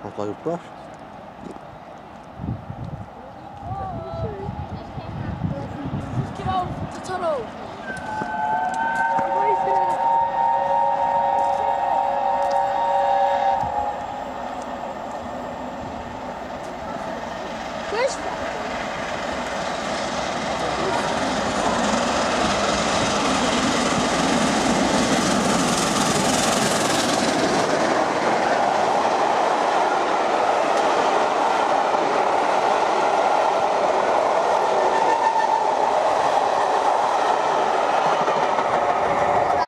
Smells like a brush. Get out the tunnel! Where's that?